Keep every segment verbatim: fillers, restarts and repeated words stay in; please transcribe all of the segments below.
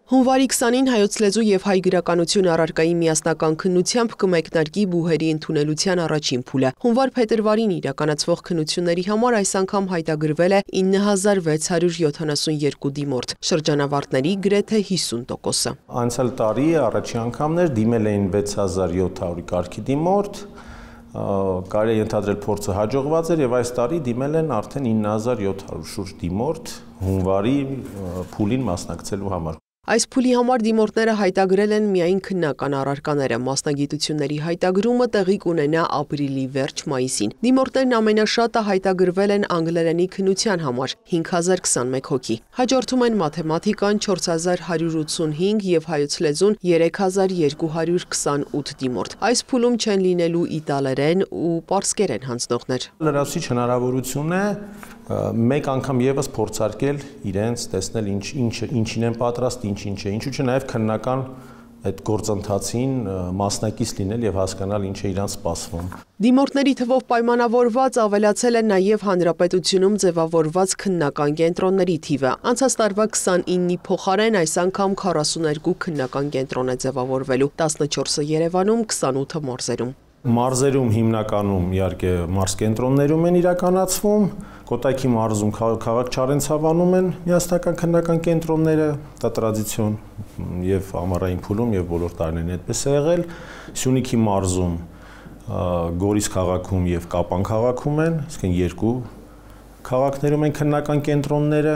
Հունվարի քսանին հայոց լեզու և հայ գրականություն առարկայի միասնական քննությամբ կմեկնարկի բուհերի ընդունելության առաջին փուլը։ Հունվար-փետրվարին իրականացվող քննությունների համար այս անգամ հայտագրվել է ինը հազար վեց հարյուր յոթանասունյերկու դիմորդ, շրջանավարտների գրեթե հիսուն տոկոսը։ Անցյալ տարի առաջի անգամներ դիմել էին վեց հազար յոթ հարյուր կարգի դիմորդ, կարելի է ենթադրել փորձը հաջողված էր եւ այս տարի դիմել են արդեն ինը հազար յոթ հարյուր շուրջ դիմորդ հունվարի փուլին մասնակցելու համար։ Այս փուլի համար դիմորդները հայտագրել են միայն քննական առարկաները, մասնագիտությունների հայտագրումը տեղի կունենա ապրիլի վերջ-մայիսին։ Դիմորդներն ամենաշատը հայտագրվել են անգլերենի քննության համար հինգ հազար քսանմեկ հոգի։ Հաջորդում են մաթեմատիկան չորս հազար հարյուր ութսունհինգ եւ հայոց լեզուն երեք հազար երկու հարյուր քսանութ դիմորդ։ Այս փուլում չեն լինելու իտալերեն ու պարսկերեն հանձնողներ։ Լրացուցիչ հնարավորություն է մեկ անգամ եւս փորձարկել իրենց, տեսնել ինչ ինչ ինչին են պատրաստ, ինչ ինչ է, ինչու՞ չէ նաև քննական այդ գործընթացին մասնակից լինել եւ հասկանալ ինչ է իրանց սպասվում։ Դիմորդների թվով պայմանավորված ավելացել է նաև հանրապետությունում ձևավորված քննական կենտրոնների թիվը։ Անցած տարվա քսանինի փոխարեն այս անգամ քառասուներկու քննական կենտրոն է ձևավորվելու, տասնչորսը Երևանում, քսանութը մարզերում։ Մարզերում հիմնականում իհարկե մարզկենտրոններում են իրականացվում, Կոտայքի մարզում քաղաք Չարենցավանում են միասնական քննական կենտրոնները, դա տրադիցիոն եւ ամառային փուլում եւ բոլոր տարիներին այդպես է եղել, Սյունիքի մարզում, Գորիս քաղաքում եւ Կապան քաղաքում են, այսինքն երկու քաղաքներում են քննական կենտրոնները,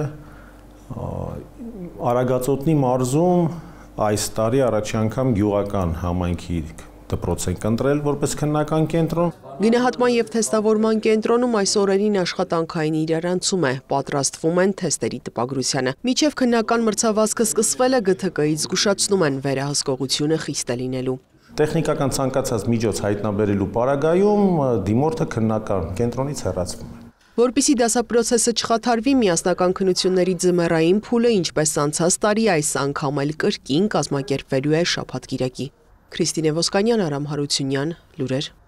Արագածոտնի մարզում այս տարի առաջի անգամ գյուղական համայնքի դպրոց են կընտրել որպես քննական կենտրոն։ Գնահատման եւ թեստավորման կենտրոնում այս օրերին աշխատանքային իրարանցում է, պատրաստվում են թեստերի տպագրությանը։ Մինչև քննական մրցավազքը սկսվել է, Գ Թ Կ-ից զգուշացնում են վերահսկողությունը խիստ է լինելու։ Տեխնիկական ցանկացած միջոց հայտնաբերելու պարագայում դիմորդը քննական կենտրոնից հեռացվում է։ Որպեսզի դասապրոցեսը չխաթարվի, միասնական քննությունների ձմեռային փուլը, ինչպես անցած տարի, այս անգամ էլ կրկին կազմակերպվելու է շաբաթ-կիրակի։ Քրիստինե Ոսկանյան, Արամ Հարությունյան, լուրեր։